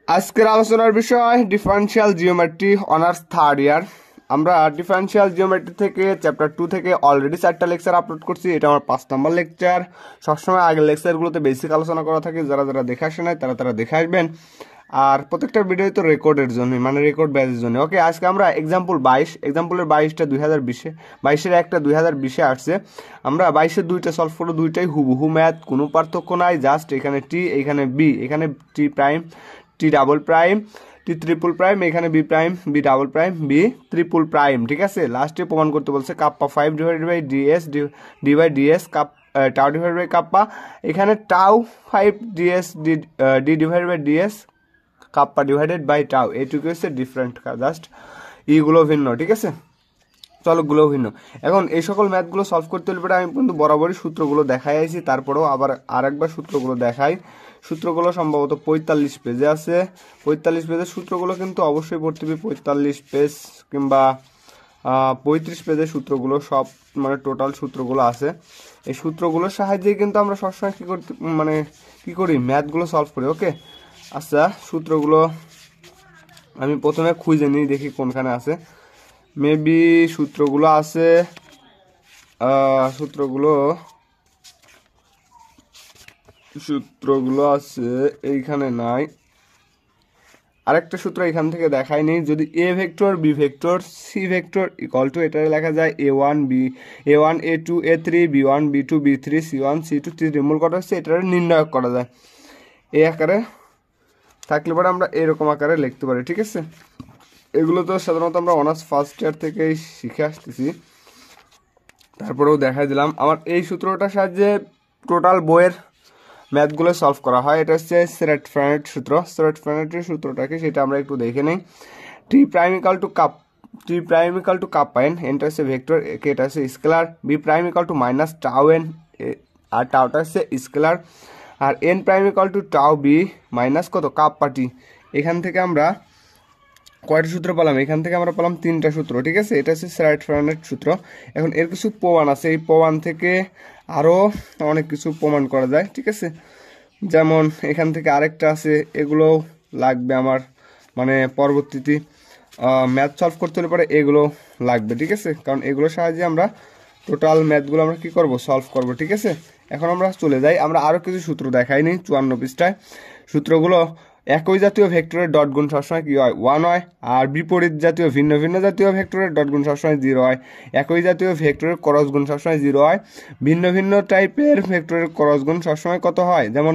আজকের আলোচনার বিষয় differential geometry honours third year. আমরা ডিফারেনশিয়াল জিওমেট্রি থেকে চ্যাপ্টার 2 থেকে অলরেডি 4টা লেকচার আপলোড করছি। এটা আমার 5 নম্বর লেকচার। সবসময় আগের লেকচারগুলোতে বেসিক আলোচনা করা থাকে, যারা যারা দেখে আসে নাই তারা দেখে আসবেন। আর প্রত্যেকটা ভিডিও তো রেকর্ডের জন্য, মানে রেকর্ড ব্যাচের জন্য। ওকে, আজকে আমরা এক্সাম্পল 22, এক্সাম্পলের 22টা 2020-এ, 22-এর একটা 2020-এ আসছে। আমরা 22-এর 2টা সলভ করবো, 2টাই হুবহু ম্যাথ, কোনো পার্থক্য নাই। জাস্ট এখানে টি, এখানে বি, এখানে T prime, T double prime, T triple prime, এখানে B prime, B double prime, B triple prime. ঠিক আছে, লাস্টে প্রমাণ করতে বলছে kappa 5 divided by ds d by ds কাপ টাউ ডিভাইডেড বাই কাপ্পা, এখানে tau 5 ds d divided by ds kappa divided by tau. এইটুকু হচ্ছে ডিফারেন্ট, জাস্ট ইগুলো ভিন্ন। ঠিক আছে, চলো গুলো ভিন্ন। এখন এই সকল ম্যাথগুলো সলভ করতে হলে আমি কিন্তু বরাবরই সূত্রগুলো দেখাই আইছি, তারপরেও আবার আরেকবার সূত্রগুলো দেখাই। সূত্রগুলো সম্ভবত 45 পেজে আছে। 45 পেজের সূত্রগুলো কিন্তু অবশ্যই পড়তে হবে। 45 পেজ কিংবা 35 পেজের সূত্রগুলো সব, মানে টোটাল সূত্রগুলো আছে। এই সূত্রগুলোর সাহায্যে কিন্তু আমরা সবসময় কি করি ম্যাথগুলো সলভ করি। ওকে, আচ্ছা, সূত্রগুলো আমি প্রথমে খুঁজে নিই, দেখি কোনখানে আছে। মেবি সূত্রগুলো আছে, সূত্রগুলো আছে এইখানে নাই। আরেকটা সূত্র এখান থেকে দেখায়নি। যদি A vector B vector C vector equal to, এটা লেখা যায় a1 a2 a3 b1 b2 b3 c1 c2 c3, মূল কথা হচ্ছে এটা নির্ণয় করা যায়। এই আকারে থাকলে পরে আমরা এরকম আকারে লিখতে পারি। ঠিক আছে, এগুলো তো সাধারণত আমরা অনার্স ফার্স্ট ইয়ার থেকেই শিখে আসতেছি, তারপরেও দেখাই দিলাম। আমার এই সূত্রটার সাহায্যে টোটাল বইয়ের ম্যাথগুলো সলভ করা হয়। এটা হচ্ছে সেরেট-ফ্রেনেট সূত্র। সেরেট-ফ্রেনেটের সূত্রটাকে সেটা আমরা একটু দেখে নিই। T prime equal to kappa N, এনটা হচ্ছে ভেক্টর, এটা হচ্ছে scalar. B prime equal to minus tau N, আর টাউটা হচ্ছে স্কেলার। আর N prime equal to tau B minus কত কাপ্পা টি। এখান থেকে আমরা কয়টা সূত্র পেলাম? এখান থেকে আমরা পেলাম 3টা সূত্র। ঠিক আছে, এটা হচ্ছে সেরেট-ফ্রেনেট সূত্র। এখন এর কিছু প্রমাণ আছে, এই প্রমাণ থেকে আরও অনেক কিছু প্রমাণ করা যায়। ঠিক আছে, যেমন এখান থেকে আরেকটা আছে, এগুলো লাগবে আমার, মানে পরবর্তীতে ম্যাথ সলভ করতে হলে পরে এগুলো লাগবে। ঠিক আছে, কারণ এগুলোর সাহায্যে আমরা টোটাল ম্যাথগুলো আমরা কী করবো, সলভ করব। ঠিক আছে, এখন আমরা চলে যাই, আমরা আরও কিছু সূত্র দেখাইনি 54 পৃষ্ঠায়। সূত্রগুলো একই জাতীয় ভেক্টরের ডট গুণ সবসময় কী হয়, 1 হয়। আর বিপরীত জাতীয় ভিন্ন ভিন্ন জাতীয় ভেক্টরের ডট গুণ সবসময় 0 হয়। একই জাতীয় ভেক্টরের ক্রস গুণ সবসময় 0 হয়। ভিন্ন ভিন্ন টাইপের ভেক্টরের ক্রস গুণ সবসময় কত হয়, যেমন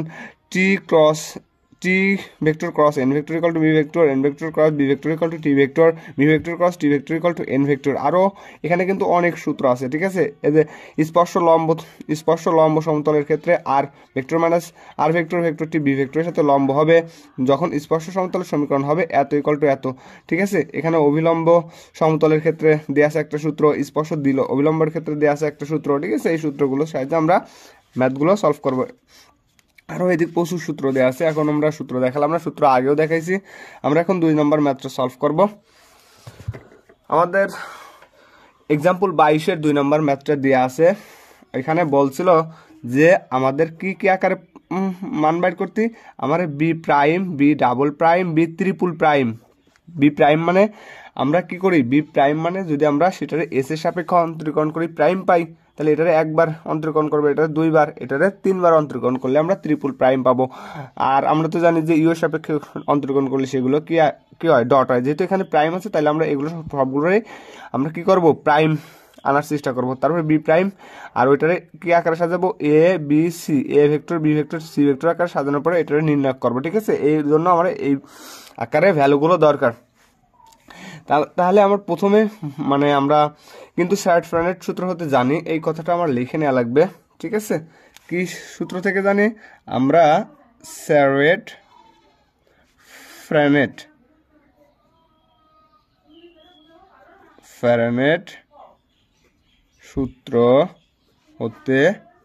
T vector cross N vector equal to B vector, N vector cross B vector equal to T vector, B vector cross T vector equal to N vector. আরও এখানে কিন্তু অনেক সূত্র আছে। ঠিক আছে, এই যে স্পর্শ লম্ব সমতলের ক্ষেত্রে আর ভেক্টর মাইনাস আর ভেক্টরটি বি ভেক্টরের সাথে লম্ব হবে যখন স্পর্শ সমতলের সমীকরণ হবে এত ইকুয়াল টু এত। ঠিক আছে, এখানে অভিলম্ব সমতলের ক্ষেত্রে দেওয়া আছে একটা সূত্র, স্পর্শ দিল অভিলম্বের ক্ষেত্রে দেওয়া আছে একটা সূত্র। ঠিক আছে, এই সূত্রগুলোর সাহায্যে আমরা ম্যাথগুলো সলভ করবো। আরও এদিক প্রচুর সূত্র দেওয়া আছে। এখন আমরা সূত্র দেখালাম, আমরা সূত্র আগেও দেখাইছি। আমরা এখন 2 নম্বর ম্যাথটা সলভ করব। আমাদের এক্সাম্পল 22-এর 2 নম্বর ম্যাথটা দেওয়া আছে। এখানে বলছিল যে আমাদের কি কি আকারে মান বাইর করতে, আমার B prime, B double prime, B triple prime. B prime মানে আমরা কি করি, বি প্রাইম মানে যদি আমরা সেটারে এস এর সাপেক্ষে অন্তরীকরণ করি প্রাইম পাই, তাহলে এটারে একবার অন্তরীকরণ করবো, এটারে 2 বার, এটারে 3 বার অন্তরীকরণ করলে আমরা ট্রিপল প্রাইম পাবো। আর আমরা তো জানি যে ইউ এর সাপেক্ষে অন্তরীকরণ করলে সেগুলো কি হয়, ডট হয়। যেহেতু এখানে প্রাইম আছে, তাহলে আমরা এগুলো সবগুলোই আমরা কি করব, প্রাইম আনার চেষ্টা করবো। তারপরে বি প্রাইম, আর ওইটারে কি আকারে সাজাবো, A B C, A vector B vector C vector আকারে সাজানোর পরে এটারে নির্ণয় করবো। ঠিক আছে, এই জন্য আমার এই আকারে ভ্যালুগুলো দরকার। তাহলে আমার প্রথমে, মানে আমরা কিন্তু সেরেট-ফ্রেনেট সূত্র হতে জানি, এই কথাটা আমার লিখে নেওয়া লাগবে। ঠিক আছে, কি সূত্র থেকে জানি আমরা, সেরেট-ফ্রেনেট সূত্র হতে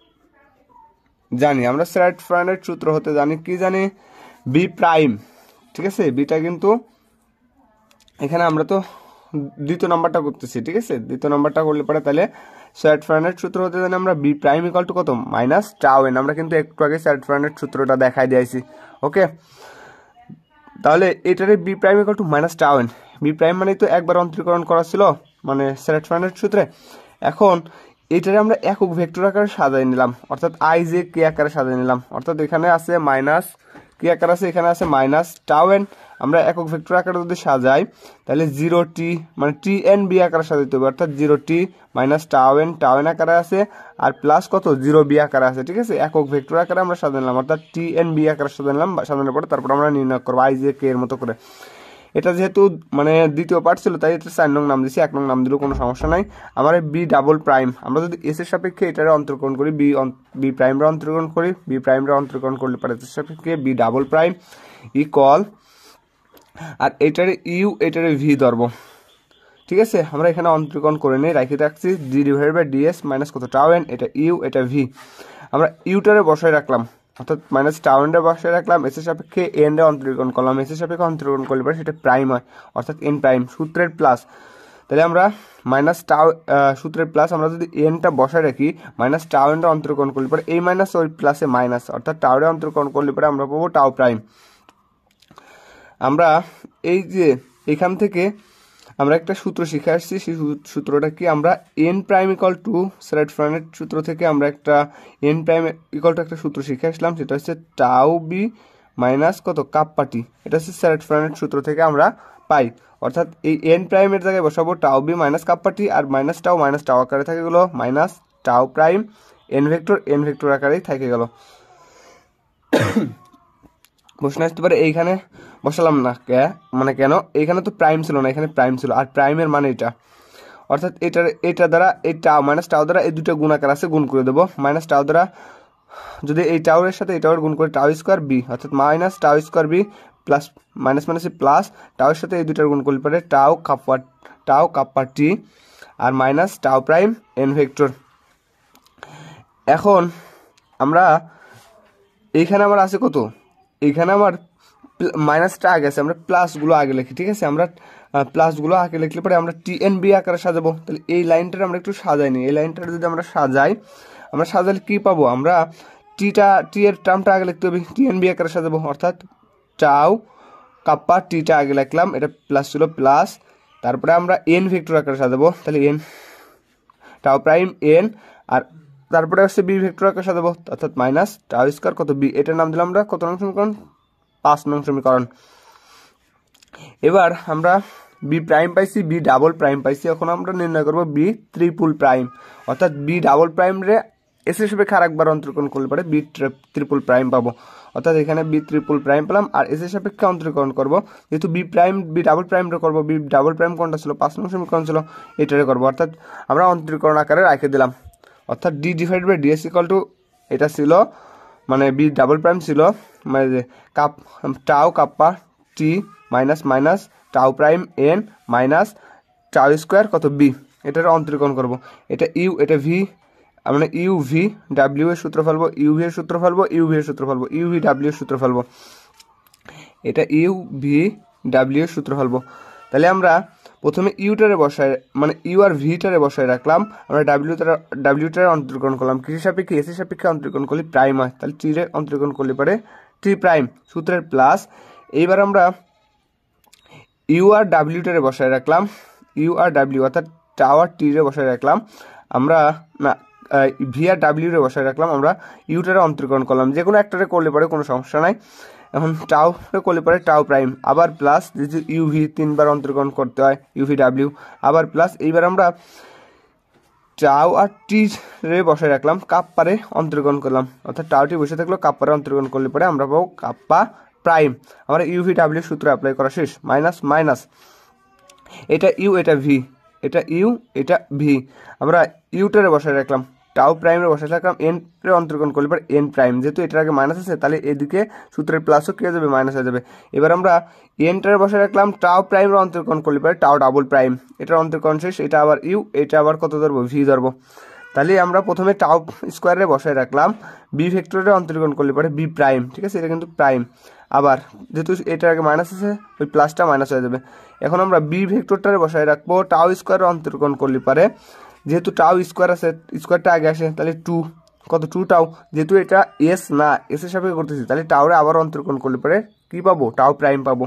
জানি, আমরা সেরেট-ফ্রেনেট সূত্র হতে জানি, কি জানি, বি প্রাইম। ঠিক আছে, বিটা কিন্তু এখানে আমরা তো দ্বিতীয় নাম্বারটা করতেছি। ঠিক আছে, দ্বিতীয় নাম্বারটা করলে পরে তাহলে সেরেট-ফ্রেনেট সূত্র হতে জানি আমরা বি প্রাইম ইকুয়াল টু কত, মাইনাস টাউ এন। আমরা কিন্তু একটু আগে সেরেট-ফ্রেনেট সূত্রটা দেখাই দিয়েছি। ওকে, তাহলে এটারে B prime equal to minus tau N, B prime মানে তো একবার অন্তরীকরণ করা ছিল মানে স্যাটিসফাইড সূত্রে। এখন এটারে আমরা একক ভেক্টর আকারে সাজাই নিলাম, অর্থাৎ আই জে কে আকারে সাজাই নিলাম, অর্থাৎ এখানে আছে মাইনাস কি আকার আছে, এখানে আছে মাইনাস টাউ এন। আমরা একক ভেক্টর আকারে যদি সাজাই তাহলে 0t মানে টি এন বি আকারে সাজাইতে হবে, অর্থাৎ 0t মাইনাস টাউ এন আকারে আছে, আর প্লাস কত 0b আকারে আছে। ঠিক আছে, একক ভেক্টর আকারে আমরা সাজালাম, অর্থাৎ টি এন বি আকারে সাজালাম। সাজানোর পরে তারপর আমরা নির্ণয় করবো আই জে কে এর মতো করে। এটা যেহেতু মানে দ্বিতীয় পার্ট ছিল তাই এটা 4 নং নাম দিছি, 1 নং নাম দিলেও কোনো সমস্যা নাই। আমার বি ডাবল প্রাইম, আমরা যদি এস এর সাপেক্ষে এটারে অন্তর্করণ করি, বি প্রাইমরা অন্তর্করণ করি, বি প্রাইমরা অন্তর্করণ করলে পারে এস এর সাপেক্ষে বি ডাবল প্রাইম ইকুয়াল, আর এটারে ইউ এটারে ভি ধরবো। ঠিক আছে, আমরা এখানে অন্তর্করণ করে নিয়ে রাখি রাখছি d divided by ds minus কত টাউ এন, এটা ইউ এটা ভি। আমরা ইউটারে বসায় রাখলাম, অর্থাৎ মাইনাস টাউ এনটা বসায় রাখলাম, এস এর সাপেক্ষে এন রে অন্তর্করণ করলাম, এস এর সাপেক্ষে অন্তর্করণ করলে পরে সেটা প্রাইম হয়, অর্থাৎ এন প্রাইম সূত্রের প্লাস। তাহলে আমরা মাইনাস টাউ সূত্রের প্লাস আমরা যদি এনটা বসায় রাখি, মাইনাস টাউ এনটা অন্তর্করণ করলে পরে এই মাইনাস ওই প্লাসে মাইনাস, অর্থাৎ টাউরে অন্তর্করণ করলে পরে আমরা পাবো টাউ প্রাইম। আমরা এই যে এখান থেকে আমরা একটা সূত্র শিখে আসছি, সেই সূত্রটা কি, আমরা N prime equal to satisfied সূত্র থেকে আমরা একটা এন প্রাইম ইকুয়াল টু একটা সূত্র শিখে আসলাম, সেটা হচ্ছে টাউ বি মাইনাস কত কাপ্পা টি। এটা হচ্ছে স্যাটিসফাইড সূত্র থেকে আমরা পাই, অর্থাৎ এই এন প্রাইমের জায়গায় বসাবো tau B minus kappa T, আর মাইনাস টাউ আকারে থাকে গেলো minus tau prime N vector আকারেই থাকে গেল। প্রশ্ন আসতে পারে এইখানে বসালাম না মানে কেন, এইখানে তো প্রাইম ছিল না, এখানে প্রাইম ছিল, আর প্রাইমের মানে এটা, অর্থাৎ এটা দ্বারা এই টাউ মাইনাস টাউ দ্বারা এই দুটো গুণাকার আছে, গুণ করে দেবো। মাইনাস টাউ দ্বারা যদি এই টাউরের সাথে এই টাউর গুণ করে টাউ স্কোয়ার বি, অর্থাৎ minus tau square B plus minus মাইনাসে প্লাস টাউয়ের সাথে এই দুটার গুণ করলে পরে টাউ কাপ্পা টি, আর minus tau prime N vector. এখন আমরা এইখানে আমার আছে কত, এইখানে আমার মাইনাসটা আগে আছে, আমরা প্লাসগুলো আগে লিখি। ঠিক আছে, আমরা প্লাসগুলো আগে লিখলে পরে আমরা টি এন বি আকারে সাজাবো। তাহলে এই লাইনটা আমরা একটু সাজাই নিই, এই লাইনটা যদি আমরা সাজালে কি পাবো, আমরা টি এর টার্মটা আগে লিখতে হবে, টি এন বি আকারে সাজাবো, অর্থাৎ টাউ কাপ্পা টিটা আগে লিখলাম, এটা প্লাস ছিল প্লাস, তারপরে আমরা এন ভেক্টর আকারে সাজাবো, তাহলে এন টাউ প্রাইম এন, আর তারপরে হচ্ছে বি ভেক্টর আকারে সাজাবো, অর্থাৎ মাইনাস টাউ স্কোয়ার কত বি, এটার নাম দিলাম আমরা কত নং সমীকরণ, 5 নং সমীকরণ। এবার আমরা বি প্রাইম পাইছি, বি ডাবল প্রাইম পাইছি, এখন আমরা নির্ণয় করবো বি ট্রিপল প্রাইম, অর্থাৎ বি ডাবল প্রাইম রে এস হিসেবে আরেকবার অন্তর্করণ করলে পরে বি ট্রিপল প্রাইম পাবো, অর্থাৎ এখানে বি ট্রিপল প্রাইম পেলাম, আর এস এর সাপেক্ষে অন্তর্করণ করবো, যেহেতু বি ডাবল প্রাইম রে করবো, বি ডাবল প্রাইম কোনটা ছিল 5 নং সমীকরণ ছিল, এটারে করবো, অর্থাৎ আমরা অন্তর্করণ আকারে রেখে দিলাম, অর্থাৎ d divide by ds equal to এটা ছিল মানে বি ডাবল প্রাইম ছিল মানে যে tau kappa T minus minus tau prime N minus tau square কত বি, এটার অন্তরীকরণ করবো, এটা ইউ এটা ভি, মানে ইউ ভি ডাব্লিউ এর সূত্র ফেলবো, ইউ ভি এর সূত্র ফেলবো, ইউ ভি এর সূত্র ফেলবো, ইউ ভি ডাব্লিউ এর সূত্র ফেলবো, এটা ইউ ভি ডাব্লিউ এর সূত্র ফেলবো। তাহলে আমরা প্রথমে ইউটারে বসায় মানে ইউ আর ভিটারে বসায় রাখলাম, আমরা ডাব্লিউটারে অন্তর্করণ করলাম, কিসের সাপেক্ষে এস এর সাপেক্ষে অন্তর্করণ করলে প্রাইম হয়, তাহলে টি রে অন্তর্করণ করলে পারে টি প্রাইম সূত্রের প্লাস। এইবার আমরা ইউ আর ডাব্লিউটারে বসায় রাখলাম, ইউ আর ডাব্লিউ অর্থাৎ টাওয়ার টি রে বসায় রাখলাম, আমরা না ভি আর ডাব্লিউ রে বসায় রাখলাম, আমরা ইউটারে অন্তর্করণ করলাম, যে কোনো একটারে করলে পরে কোনো সমস্যা নাই। এখন টাউ করলে পরে টাউ প্রাইম আবার প্লাস, যেহেতু ইউভি 3বার অন্তর্করণ করতে হয়, ইউভি ডাব্লিউ আবার প্লাস। এইবার আমরা টাউ আর টি রে বসায় রাখলাম, কাপ্পারে অন্তর্করণ করলাম, অর্থাৎ টাউটি বসে থাকলো, কাপ্পারে অন্তর্করণ করলে পরে আমরা পাবো কাপ্পা প্রাইম। আমরা ইউভি ডাব্লিউ সূত্র অ্যাপ্লাই করা শেষ, মাইনাস মাইনাস এটা ইউ এটা ভি, এটা ইউ এটা ভি, আমরা ইউটারে বসায় রাখলাম, টাউ প্রাইমে বসায় রাখলাম, এন রে অন্তর্করণ করলে পরে এন প্রাইম, যেহেতু এটার আগে মাইনাস আছে তাহলে এদিকে সূত্রের প্লাসও কি হয়ে যাবে মাইনাস হয়ে যাবে। এবার আমরা এনটারে বসায় রাখলাম, টাউ প্রাইমের অন্তর্করণ করলে পরে টাউ ডাবল প্রাইম, এটার অন্তর্করণ শেষ, এটা আবার ইউ, এটা আবার কত ধরবো ভি ধরবো। তাহলে আমরা প্রথমে টাউ স্কোয়ারে বসায় রাখলাম, বি ভেক্টরে অন্তর্করণ করলে পরে বি প্রাইম, ঠিক আছে, এটা কিন্তু প্রাইম, আবার যেহেতু এটার আগে মাইনাস আছে ওই প্লাসটা মাইনাস হয়ে যাবে। এখন আমরা বি ভেক্টরটারে বসায় রাখবো, টাউ স্কোয়ারে অন্তর্করণ করলে পারে, যেহেতু টাউ স্কোয়ার আছে স্কোয়ারটা আগে আসে তাহলে 2 কত 2 টাউ, যেহেতু এটা এস না এস এর সাপেক্ষে করতেছি তাহলে টাউরে আবার অন্তর্করণ করলে পরে কি পাবো, টাউ প্রাইম পাবো।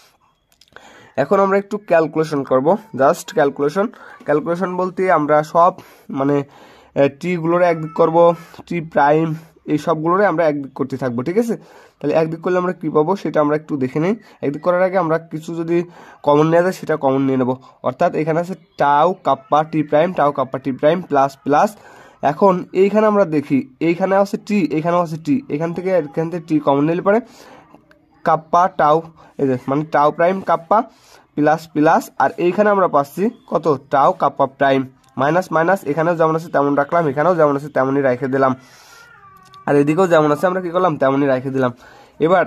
এখন আমরা একটু ক্যালকুলেশন করব, জাস্ট ক্যালকুলেশন বলতে আমরা সব মানে টিগুলোরে একদিক করব, টি প্রাইম এই সবগুলোরে আমরা একদিক করতে থাকবো, ঠিক আছে। তাহলে একদিক করলে আমরা কি পাবো সেটা আমরা একটু দেখে নিই। একদিক করার আগে আমরা কিছু যদি কমন নেওয়া যায় সেটা কমন নিয়ে নেব। অর্থাৎ এখানে আছে tau kappa T prime, tau kappa T prime plus plus. এখন এইখানে আমরা দেখি এইখানে আছে টি, এইখানেও আছে টি, এখান থেকে টি কমন নিলে পরে কাপ্পা টাউ, এই যে মানে tau prime kappa plus plus, আর এইখানে আমরা পাচ্ছি কত, tau kappa prime minus minus, এখানেও যেমন আছে তেমন রাখলাম, এখানেও যেমন আছে তেমনই রেখে দিলাম, আর এদিকেও যেমন আছে আমরা কি করলাম, তেমনই রেখে দিলাম। এবার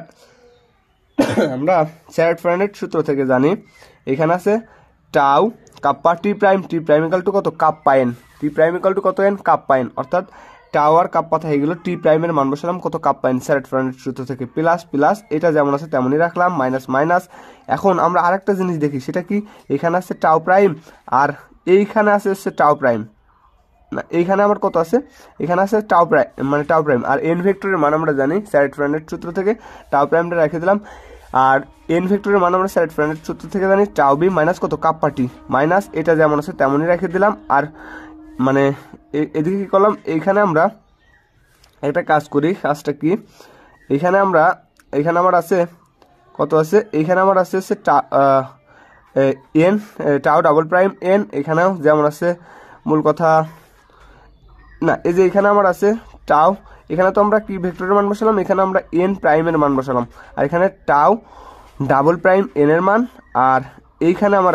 আমরা স্যারেট ফ্যারাডের সূত্র থেকে জানি এখানে আছে tau kappa T prime equal to কত, kappa N, T prime equal to কত এন, কাপ্পা এন, অর্থাৎ টাউ আর কাপ্পা থেকে গেল, টি প্রাইমের মান বসালাম কত, কাপ্পা এন, স্যারেট ফ্যারাডের সূত্র থেকে প্লাস প্লাস, এটা যেমন আছে তেমনই রাখলাম, মাইনাস মাইনাস। এখন আমরা আরেকটা জিনিস দেখি, সেটা কি, এখানে আছে টাউ প্রাইম আর এইখানে আছে হচ্ছে টাউ প্রাইম, না এইখানে আমার কত আছে, এখানে আছে টাউ প্রাইম মানে টাউ প্রাইম, আর এন ভেক্টরের মান আমরা জানি স্যারেট ফ্যারাডের সূত্র থেকে, টাউ প্রাইমটা রেখে দিলাম, আর এন ভেক্টরের মান আমরা স্যারেট ফ্যারাডের সূত্র থেকে জানি টাউ বি মাইনাস কত, কাপ্পা টি মাইনাস, এটা যেমন আছে তেমনই রেখে দিলাম। আর মানে এদিকে কি করলাম, এইখানে আমরা একটা কাজ করি, কাজটা কি, এইখানে আমার আছে কত আছে, এইখানে আমার আছে হচ্ছে N tau double prime N, এখানেও যেমন আছে মূল কথা না, এই যে এখানে আমার আছে টাউ, এখানে তো আমরা কি ভেক্টরের মান বসালাম, এখানে আমরা এন প্রাইমের মান বসালাম, আর এখানে টাউ ডাবল প্রাইম এন এর মান, আর এইখানে আমার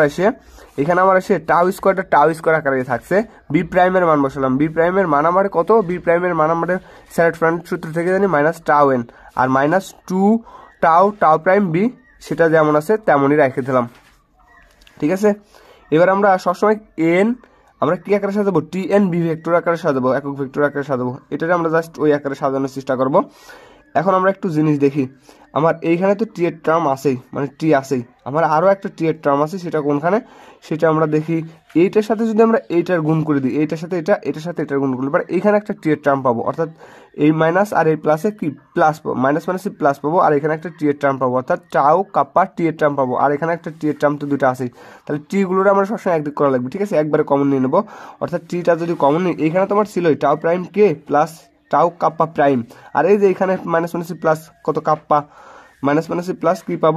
আসে টাউ স্কোয়ার আকারে থাকছে, বি প্রাইমের মান বসালাম, বি প্রাইমের মান আমার কত, বি প্রাইমের মান আমাদের স্যারেট ফ্যারাডের সূত্র থেকে জানি মাইনাস টাউ এন, আর মাইনাস 2 টাউ প্রাইম বি, সেটা যেমন আছে তেমনই রেখে দিলাম, ঠিক আছে। এবার আমরা সবসময় এন আমরা কি আকারে সাজাবো, টি এন বি ভেক্টর আকারে সাজাবো, একক ভেক্টর আকারে সাজাবো, এটাকে আমরা জাস্ট ওই আকারে সাজানোর চেষ্টা করব। এখন আমরা একটু জিনিস দেখি, আমার এইখানে তো টি এর টার্ম আছেই, মানে টি আছেই, আমার আরও একটা টি এর টার্ম আছে, সেটা কোনখানে, সেটা আমরা দেখি, এইটার সাথে যদি আমরা এইটার গুণ করে দিই, এইটার সাথে এটার সাথে এটার গুণ করলে পরে এইখানে একটা টি এর টার্ম পাবো, অর্থাৎ এই মাইনাস আর এই প্লাসে কি প্লাস পাবো, মাইনাস মাইনাসে প্লাস পাবো, আর এখানে একটা টি এর টার্ম পাবো, অর্থাৎ টাউ কাপ্পা টি এর টার্ম পাবো, আর এখানে একটা টি এর টার্ম তো দুটো আছেই, তাহলে টিগুলোর আমরা সবসময় একদিক করা লাগবে, ঠিক আছে, একবারে কমন নিয়ে নেবো, অর্থাৎ টিটা যদি কমন নিই, এইখানে তো আমার ছিলই টাউ প্রাইম কে প্লাস টাউ কাপ্পা প্রাইম, আর এই যে এখানে মাইনাস মাইনাসে প্লাস কত, কাপ্পা মাইনাস মাইনাসে প্লাস কি পাবো,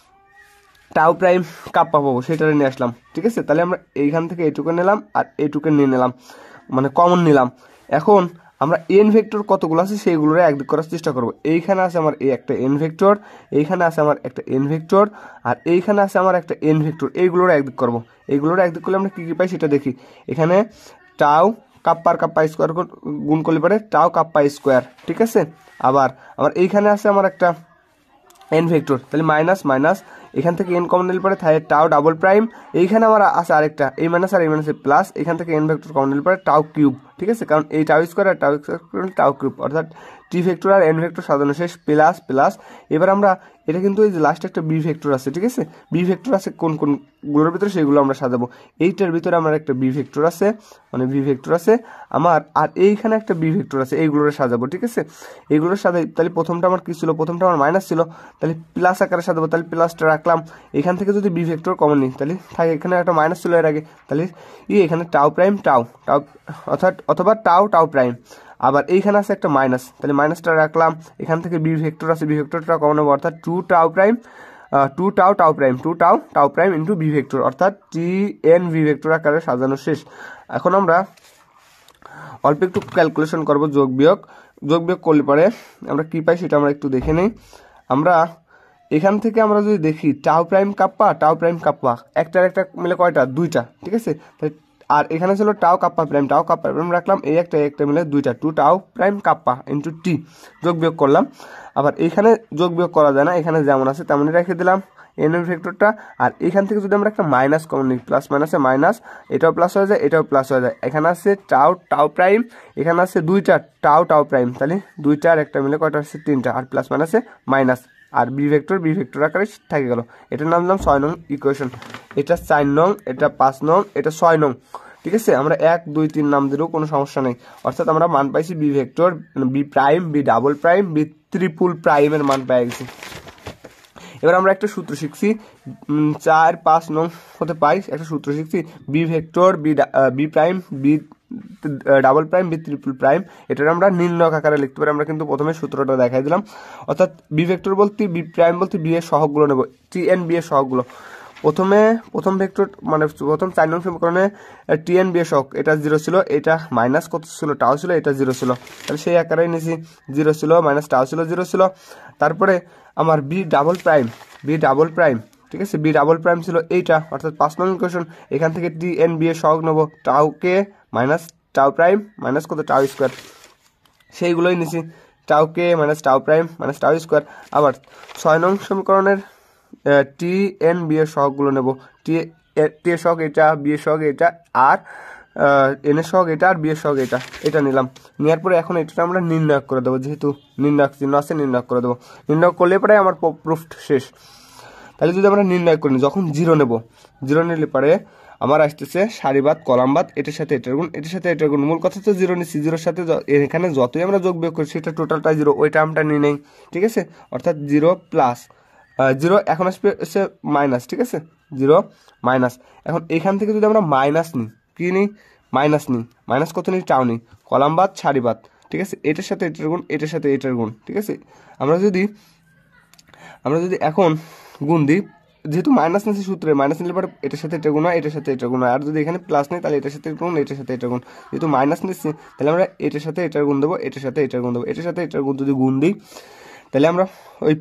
টাউ প্রাইম কাপ্পা পাবো, সেটা নিয়ে আসলাম, ঠিক আছে। তাহলে আমরা এইখান থেকে এইটুকু নিলাম আর এইটুকু নিয়ে নিলাম, মানে কমন নিলাম। এখন আমরা এন ভেক্টর কতগুলো আছে সেইগুলোর একদিক করার চেষ্টা করব। এইখানে আছে আমার একটা এন ভেক্টর, এইখানে আছে আমার একটা এন ভেক্টর, আর এইখানে আছে আমার একটা এন ভেক্টর, এইগুলোর একদিক করব। এইগুলোর একদিক করলে আমরা কি কি পাই সেটা দেখি। এখানে টাউ কাপ্পা স্কোয়ার গুণ করলে পরে টাউ কাপ্পা স্কোয়ার, ঠিক আছে। আবার আমার এইখানে আছে আমার একটা এন ভেক্টর, তাহলে মাইনাস মাইনাস, এখান থেকে এন কমন নিলে পরে থাকে টাউ ডাবল প্রাইম, এইখানে আমার আছে আরেকটা এই মাইনাস আর এই মাইনাসে প্লাস, এখান থেকে এন ভেক্টর কমন নিলে পরে টাউ কিউব, ঠিক আছে, কারণ এই টাউ স্কোয়ার আর টাউ কিউব, অর্থাৎ টি ভেক্টর আর এন ভেক্টর সাজানো শেষ, প্লাস প্লাস। এবার আমরা এটা কিন্তু এই যে লাস্টে একটা বি ভেক্টর আছে, ঠিক আছে, বি ভেক্টর আছে কোনগুলোর ভিতরে সেগুলো আমরা সাজাবো। এইটার ভিতরে আমার একটা বি ভেক্টর আছে, মানে বি ভেক্টর আছে আমার, আর এইখানে একটা বি ভেক্টর আছে, এইগুলোর সাজাবো, ঠিক আছে। এইগুলোর সাজাই, তাহলে প্রথমটা আমার কি ছিল, প্রথমটা আমার মাইনাস ছিল, তাহলে প্লাস আকারে সাজাবো, তাহলে প্লাসটা রাখলাম। এখান থেকে যদি বি ভেক্টর কমন নিই তাহলে থাকে এখানে একটা মাইনাস ছিল এর আগে, তাহলে এখানে টাউ প্রাইম টাউ অথবা টাউ প্রাইম, আবার এইখানে আছে একটা মাইনাস, তাহলে মাইনাসটা রাখলাম। এখান থেকে বি ভেক্টর আছে, বি ভেক্টরটা কমন হবে, অর্থাৎ two tau prime into B vector, অর্থাৎ টি এন বি ভেক্টর আকারে সাজানো শেষ। এখন আমরা অল্প একটু ক্যালকুলেশন করবো, যোগ বিয়োগ করলে পরে আমরা কি পাই সেটা আমরা একটু দেখে নিই। আমরা এখান থেকে আমরা যদি দেখি টাউ প্রাইম কাপ্পা একটা মিলে কয়টা, দুইটা, ঠিক আছে। আর এখানে ছিল টাউ কাপ্পা প্রাইম রাখলাম, এই একটা মিলে দুইটা, two tau prime kappa into T, যোগ বিয়োগ করলাম। আবার এখানে যোগ বিয়োগ করা যায় না, এখানে যেমন আছে তেমনই রেখে দিলাম এন এর ভেক্টরটা। আর এখান থেকে যদি আমরা একটা মাইনাস কমন নিই, প্লাস মাইনাসে মাইনাস, এটাও প্লাস হয়ে যায়, এটাও প্লাস হয়ে যায়। এখানে আছে টাউ প্রাইম, এখানে আছে দুইটা টাউ প্রাইম, তাহলে দুইটা আর একটা মিলে কয়টা আছে, তিনটা, আর প্লাস মাইনাসে মাইনাস, আর বি ভেক্টর আকারে থেকে গেল। এটার নাম দিলাম 6 নং ইকুয়েশন, এটা 4 নং, এটা 5 নং, এটা 6 নং, ঠিক আছে। আমরা 1 2 3 নাম দিলেও কোনো সমস্যা নেই, অর্থাৎ আমরা মান পাইছি B vector, B prime, B double prime, B triple প্রাইমের মান পেয়ে গেছি। এবার আমরা একটা সূত্র শিখছি 4-5 নং হতে পাই একটা সূত্র শিখছি B vector B prime B double prime B triple prime, এটা আমরা নির্ণয়ক আকারে লিখতে পারি। আমরা কিন্তু প্রথমে সূত্রটা দেখাই দিলাম, অর্থাৎ বি ভেক্টর বলতে বি প্রাইম বলতে বি এর সহগগুলো নেব, টি এন বি এর সহগগুলো। প্রথম ভেক্টর মানে প্রথম 4 নং সমীকরণে টি এন বি এর সহগ এটা 0 ছিল, এটা মাইনাস কত ছিল টাও ছিল, এটা 0 ছিল, তাহলে সেই আকারেই নিয়েছি 0 ছিল মাইনাস টাও ছিল 0 ছিল। তারপরে আমার বি ডাবল প্রাইম ঠিক আছে, বি ডাবল প্রাইম ছিল এইটা, অর্থাৎ 5 নং ইকুয়েশন। এখান থেকে টি এন বি এর সহগ নেব টাও কে মাইনাস টাও প্রাইম মাইনাস কত টাও স্কোয়ার, সেইগুলোই নিছি টাও কে minus tau prime minus tau square. আবার 6 নং সমীকরণের টি এন বি এর সহগগুলো নেব, টি এর সহগ এটা, বি এর সহগ এটা, আর এন এর সহগ এটা, আর বি এর সহগ এটা নিলাম। নেওয়ার পরে এখন এটা আমরা নির্ণয় করে দেবো, যেহেতু নির্ণয়ক চিহ্ন আছে নির্ণয় করে দেবো। নির্ণয় করলে পরে আমার প্রুফ শেষ। তাহলে যদি আমরা নির্ণয় করি যখন 0 নেব, 0 নিলে পরে আমার আসতেছে সারিবাদ কলামবাদ, এটার সাথে এটার গুণ, এটার সাথে এটার গুণ। মূল কথা তো 0 নিচ্ছি, 0-র সাথে এখানে যতই আমরা যোগ বিয়োগ করি সেটা টোটালটা 0, ওই টার্মটা নিয়ে নেই, ঠিক আছে। অর্থাৎ 0 প্লাস 0 এখন আসবে মাইনাস, ঠিক আছে, 0 মাইনাস। এখন এখান থেকে যদি আমরা মাইনাস নিই, কি নিই মাইনাস নিই, মাইনাস কত নিই টাও নিই, কলামবাদ সারিবাদ, ঠিক আছে, এটার সাথে এটার গুণ, এটার সাথে এটার গুণ, ঠিক আছে। আমরা যদি এখন গুণ দিই, যেহেতু মাইনাস নিচ্ছে সূত্রে, মাইনাস নিলে পরে এটার সাথে এটা গুণ হয়, এটার সাথে এটা গুণ হয়। আর যদি এখানে প্লাস নেই তাহলে এটার সাথে গুণ, এটার সাথে এটা গুণ। যেহেতু মাইনাস নিচ্ছি তাহলে আমরা এটার সাথে এটার গুণ দেবো, এটার সাথে এটার গুণ দেবো, এটার সাথে এটার গুণ যদি গুণ দিই তাহলে আমরা ওই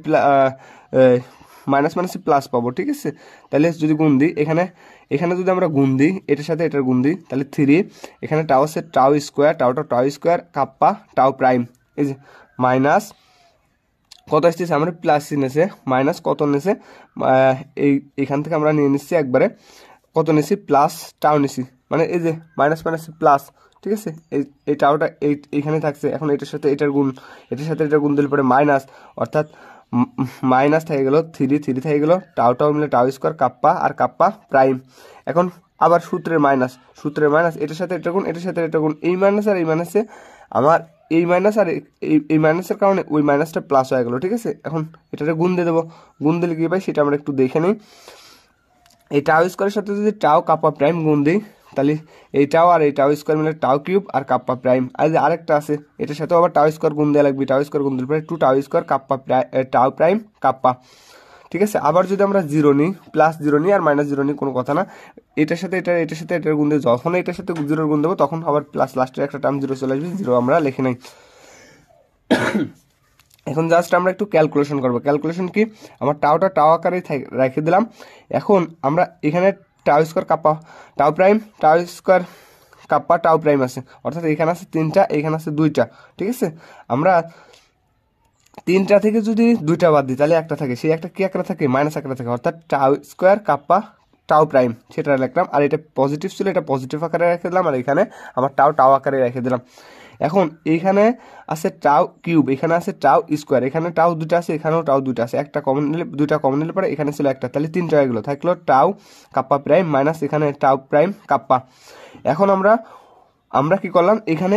মাইনাস মাইনাসে প্লাস পাবো, ঠিক আছে। তাহলে যদি গুণ দিই এখানে যদি আমরা গুণ দিই এটার সাথে এটার গুণ দিই তাহলে 3, এখানে টাও আছে টাও স্কোয়ার, টাও স্কোয়ার কাপ্পা টাও প্রাইম, এই যে মাইনাস কত আসতেছে আমরা প্লাস চিনেছে, মাইনাস কত নিয়েছে এইখান থেকে আমরা নিয়ে নিচ্ছি একবারে কত নিচ্ছি প্লাস টাও নিচ্ছি, মানে এই যে মাইনাস মাইনাস প্লাস, ঠিক আছে। এই টাওটা এইখানে থাকছে, এখন এটার সাথে এটার গুণ, এটার সাথে এটার গুণ দিলে পরে মাইনাস, অর্থাৎ মাইনাস থেকে গেল 3 থেকে গেল টাও মিলে টাও স্কোয়ার কাপ্পা আর কাপ্পা প্রাইম। এখন আবার সূত্রের মাইনাস এটার সাথে এটা গুণ, এটার সাথে এটা গুণ, এই মাইনাস আর এই মাইনাসে আমার এই মাইনাস আর এই মাইনাসের কারণে ওই মাইনাসটা প্লাস হয়ে গেল, ঠিক আছে। এখন এটাতে গুণ দিয়ে দেবো, গুণ দিলে কি পাই সেটা আমরা একটু দেখে নিই। এই টাও স্কোয়ারের সাথে যদি টাও কাপ্পা প্রাইম গুণ দিই তাহলে এই টাও আর এই টাও স্কোয়ার মিলে টাও কিউব আর কাপ্পা প্রাইম। আর যে আরেকটা আছে এটার সাথেও আবার টাও স্কোয়ার গুণ দেওয়া লাগবে, টাও স্কোয়ার গুণ দিলে পরে 2 tau square kappa tau prime kappa, ঠিক আছে। আবার যদি আমরা 0 নিই, প্লাস 0 নিই আর মাইনাস 0 নিই কোনো কথা না, এটার সাথে এটার গুণ দিয়ে যখন এটার সাথে 0 গুণ দেবো তখন আবার প্লাস লাস্টের একটা টার্ম 0 চলে আসবে, 0 আমরা লিখে নেই। এখন জাস্ট আমরা একটু ক্যালকুলেশন করবো। ক্যালকুলেশন কি, আমার টাও আকারে রেখে দিলাম। এখন আমরা এখানে tau square kappa tau prime, tau square kappa tau prime আছে, অর্থাৎ এখানে আছে 3টা, এখানে আছে 2টা, ঠিক আছে। আমরা 3টা থেকে যদি 2টা বাদ দিই তাহলে একটা থাকে, সেই একটা কি আকারে থাকে মাইনাস আকারে থাকে, অর্থাৎ টাও স্কোয়ার কাপ্পা টাও প্রাইম সেটা লিখলাম। আর এটা পজিটিভ ছিল, এটা পজিটিভ আকারে রেখে দিলাম, আর এখানে আমার টাও আকারে রেখে দিলাম। এখন এইখানে আছে টাও কিউব, এখানে আছে টাও স্কোয়ার, এখানে টাও 2টা আছে, এখানেও টাও 2টা আছে, একটা কমন নিলে 2টা কমন নিলে পরে এখানে ছিল একটা, তাহলে 3টা হয়ে গেলো, থাকলো টাও কাপ্পা প্রাইম মাইনাস এখানে টাও প্রাইম কাপ্পা। এখন আমরা কি করলাম, এখানে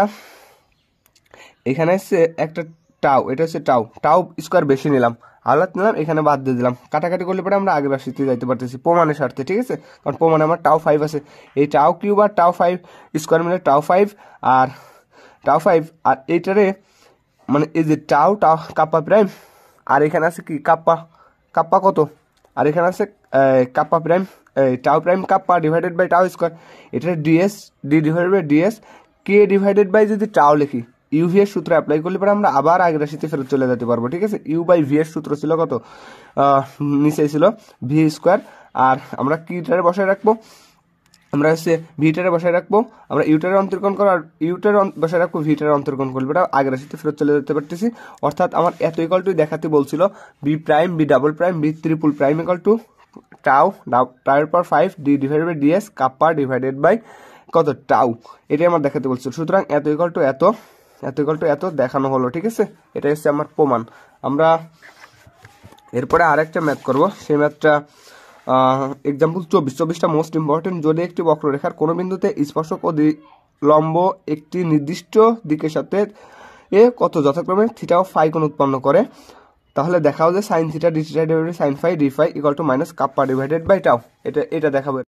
হচ্ছে একটা টাও, এটা হচ্ছে টাও স্কোয়ার বেশি নিলাম, আলাদা নিলাম, এখানে বাদ দিয়ে দিলাম, কাটাকাটি করলে পরে আমরা আগের রাশিতে যাইতে পারতেছি প্রমাণের স্বার্থে, ঠিক আছে। কারণ প্রমাণে আমার টাও 5 আছে, এই টাও কিউব আর টাও 5 স্কোয়ার মিলে টাও 5 আর এইটারে মানে এই যে টাও কাপ্পা প্রাইম, আর এখানে আছে কি কাপ্পা কত, আর এখানে আছে kappa prime tau prime kappa divided by tau square, এটা ডি ডিভাইডেড বাই ডিএস কে ডিভাইডেড বাই যদি টাও লিখি ইউভি এর সূত্র অ্যাপ্লাই করলে পরে আমরা আবার আগের রাশিতে ফেরত চলে যেতে পারবো, ঠিক আছে। ইউ বাই ভি এর সূত্র ছিল কত, নিচে ছিল ভি স্কোয়ার, আর আমরা কিটারে বসায় রাখবো, আমরা হচ্ছে ভিটারে বসায় রাখবো, আমরা ইউটারে অন্তর্কণ করো, আর ইউটারে বসায় রাখবো, ভিটারে অন্তর্কণ করবো, এটা আগের রাশিতে ফেরত চলে যেতে পারতেছি। অর্থাৎ আমার এত ইকুয়াল টু দেখাতে বলছিল B prime B double prime B triple prime equal to tau টাওয়ের পর 5 d divided by ds kappa divided by কত টাও, এটাই আমার দেখাতে বলছিল। সুতরাং এত ইকুয়াল টু এত দেখানো হলো, ঠিক আছে। এটা হচ্ছে আমার প্রমাণ। আমরা এরপরে আরেকটা ম্যাথ করব, সেই ম্যাথটা এক্সাম্পল 24টা মোস্ট ইম্পর্টেন্ট। যদি একটি বক্ররেখার কোনো বিন্দুতে স্পর্শক ও লম্ব একটি নির্দিষ্ট দিকের সাথে কত যথাক্রমে থিটা ও ফাই কোণ উৎপন্ন করে, তাহলে দেখাও যে sine theta d theta divided sine phi d phi equal to minus kappa divided by tau, এটা দেখাবো।